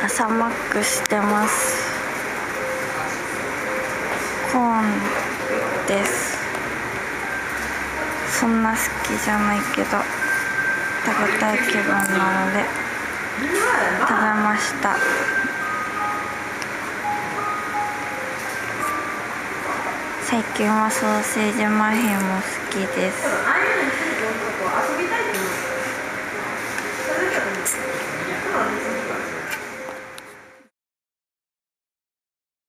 朝マックしてます。コーンです。そんな好きじゃないけど食べたい気分なので食べました。最近はソーセージマフィンも好きです。